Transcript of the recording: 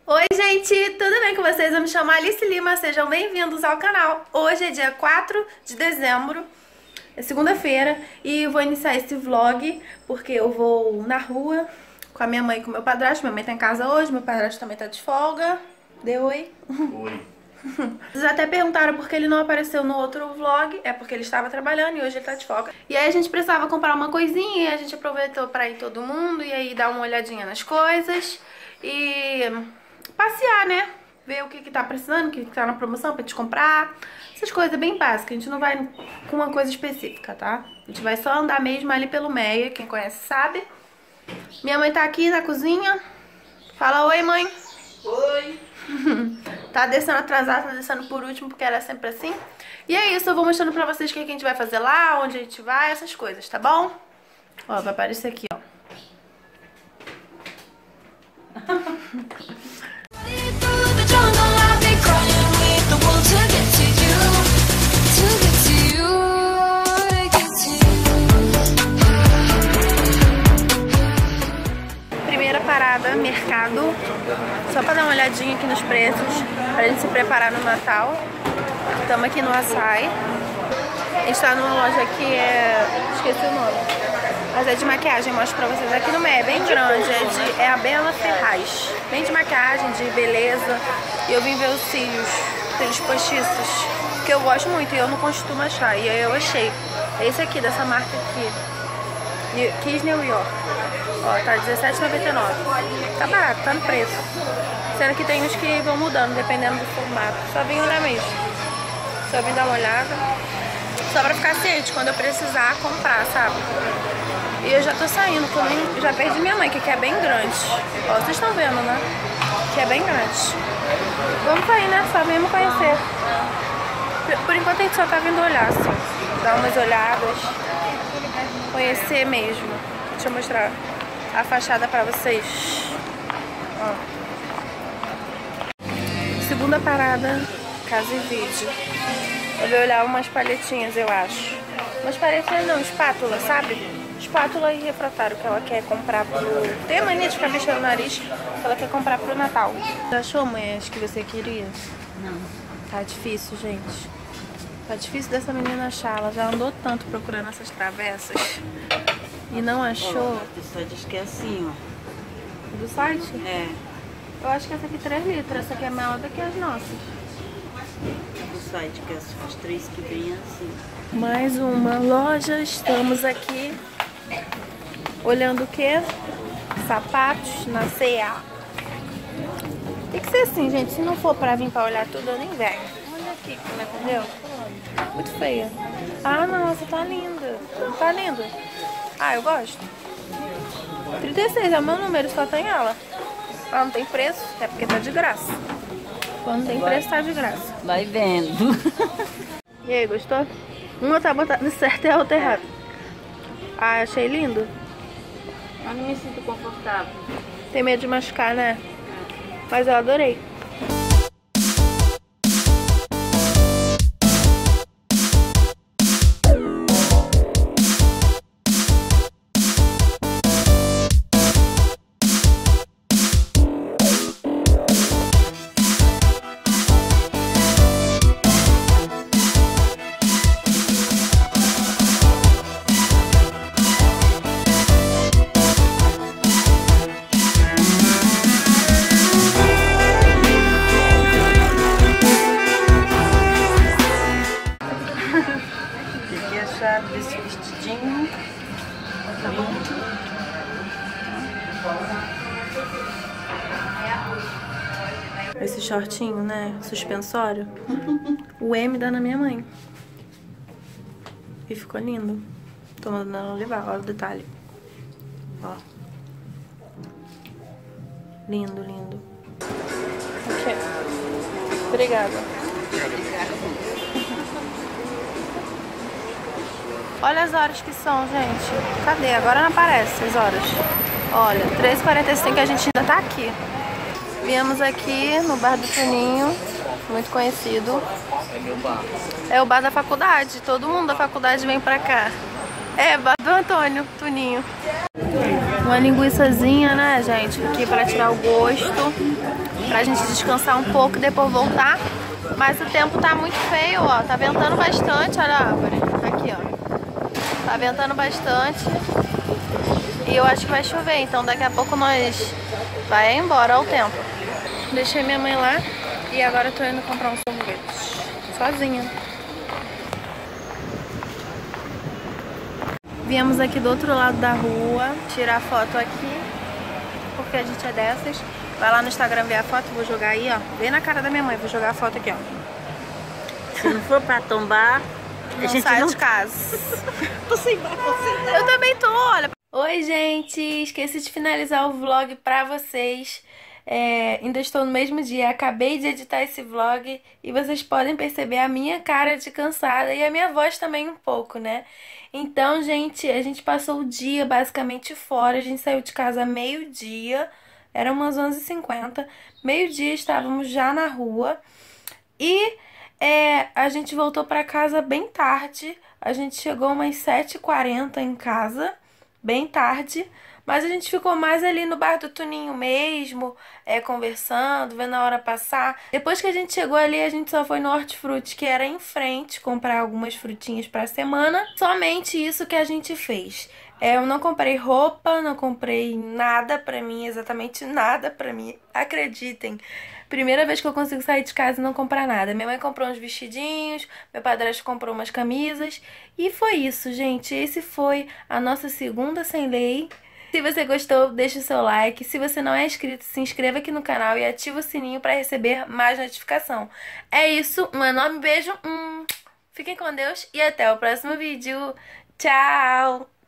Oi gente, tudo bem com vocês? Eu me chamo Alice Lima, sejam bem-vindos ao canal. Hoje é dia 4 de dezembro, é segunda-feira, e eu vou iniciar esse vlog porque eu vou na rua com a minha mãe e com o meu padrasto. Minha mãe tá em casa hoje, meu padrasto também tá de folga. Dê oi. Oi. Vocês até perguntaram por que ele não apareceu no outro vlog. É porque ele estava trabalhando e hoje ele tá de folga. E aí a gente precisava comprar uma coisinha e a gente aproveitou pra ir todo mundo e aí dar uma olhadinha nas coisas e passear, né? Ver o que tá precisando, o que tá na promoção pra gente comprar. Essas coisas bem básicas, a gente não vai com uma coisa específica, tá? A gente vai só andar mesmo ali pelo Meia, quem conhece sabe. Minha mãe tá aqui na cozinha. Fala oi, mãe. Oi. Tá descendo atrasada, tá descendo por último, porque era sempre assim. E é isso, eu vou mostrando pra vocês o que a gente vai fazer lá, onde a gente vai, essas coisas, tá bom? Ó, vai aparecer aqui, ó. Primeira parada, mercado. Só pra dar uma olhadinha aqui nos preços, pra gente se preparar no Natal. Estamos aqui no Açaí. A gente tá numa loja que esqueci o nome, mas é de maquiagem, mostro pra vocês. Aqui no meio, é bem grande, é a Bela Ferraz. Bem de maquiagem, de beleza. E eu vim ver os cílios postiços, que eu gosto muito e eu não costumo achar. E aí eu achei. É esse aqui, dessa marca aqui, Kiss New York. Ó, tá R$17,99. Tá barato, tá no preço. Sendo que tem uns que vão mudando, dependendo do formato. Só vim olhar mesmo. Só vim dar uma olhada. Só pra ficar ciente quando eu precisar comprar, sabe? E eu já tô saindo, que eu já perdi minha mãe, que é bem grande. Ó, vocês estão vendo, né? Que é bem grande. Vamos sair, né? Só viemos conhecer. Por enquanto a gente só tá vindo olhar, assim. Dar umas olhadas. Conhecer mesmo. Deixa eu mostrar a fachada pra vocês. Ó. Segunda parada, casa e vídeo. Eu vou olhar umas palhetinhas, eu acho. Umas palhetinhas não, espátula, sabe? Espátula e refratário que ela quer comprar pro... Tem mania de ficar mexendo no nariz, que ela quer comprar pro Natal. Você achou, mãe, as que você queria? Não. Tá difícil, gente. Tá difícil dessa menina achar. Ela já andou tanto procurando essas travessas e não achou. O pessoal diz que é assim, ó. Do site? É. Eu acho que essa aqui é 3 litros. Essa aqui é maior do que as nossas. Do site, que as 3 que vem assim. Mais uma loja. Estamos aqui olhando o que? Sapatos na C&A. Tem que ser assim, gente. Se não for pra vir pra olhar tudo, eu nem venho. Olha aqui, entendeu? Muito feia. Ah, nossa, tá linda. Não tá linda? Ah, eu gosto. 36 é o meu número, só tem ela. Ah, não tem preço? É porque tá de graça. Quando tem preço, tá de graça. Vai vendo. E aí, gostou? Uma tá botada certo e a outra errada. Ah, achei lindo. Eu não me sinto confortável. Tem medo de machucar, né? Mas eu adorei. Desse vestidinho. Tá bom? Esse shortinho, né? Suspensório. O M dá na minha mãe. E ficou lindo. Tô mandando ela levar. Olha o detalhe. Ó. Lindo, lindo. Ok. Obrigada. Olha as horas que são, gente. Cadê? Agora não aparece as horas. Olha, 13h45, a gente ainda tá aqui. Viemos aqui no bar do Tuninho, muito conhecido. É meu bar. É o bar da faculdade, todo mundo da faculdade vem pra cá. É, bar do Antônio, Tuninho. Uma linguiçazinha, né, gente? Aqui pra tirar o gosto. pra gente descansar um pouco e depois voltar. Mas o tempo tá muito feio, ó. Tá ventando bastante, olha a árvore. Aqui, ó. Tá ventando bastante. E eu acho que vai chover, então daqui a pouco nós vai embora, ó, o tempo. Deixei minha mãe lá e agora eu tô indo comprar um sorvete. Sozinha. Viemos aqui do outro lado da rua tirar foto aqui, porque a gente é dessas. Vai lá no Instagram ver a foto, vou jogar aí, ó. Bem na cara da minha mãe, vou jogar a foto aqui, ó. Se não for pra tombar, Não a gente sai não... de casa. Tô sem barro, Eu também tô, olha. Oi, gente. Esqueci de finalizar o vlog pra vocês. Ainda estou no mesmo dia. Acabei de editar esse vlog e vocês podem perceber a minha cara de cansada e a minha voz também um pouco, né? Então, gente, a gente passou o dia basicamente fora. A gente saiu de casa meio-dia. Eram umas 11h50. Meio-dia estávamos já na rua. E a gente voltou pra casa bem tarde. A gente chegou umas 7h40 em casa, bem tarde. Mas a gente ficou mais ali no bar do Tuninho mesmo, conversando, vendo a hora passar. Depois que a gente chegou ali, a gente só foi no Hortifruti, que era em frente, comprar algumas frutinhas pra semana. Somente isso que a gente fez. Eu não comprei roupa, não comprei nada pra mim, exatamente nada pra mim. Acreditem. Primeira vez que eu consigo sair de casa e não comprar nada. Minha mãe comprou uns vestidinhos, meu padrasto comprou umas camisas. E foi isso, gente. Esse foi a nossa segunda sem lei. Se você gostou, deixa o seu like. Se você não é inscrito, se inscreva aqui no canal e ativa o sininho para receber mais notificação. É isso, um enorme beijo. Fiquem com Deus e até o próximo vídeo. Tchau!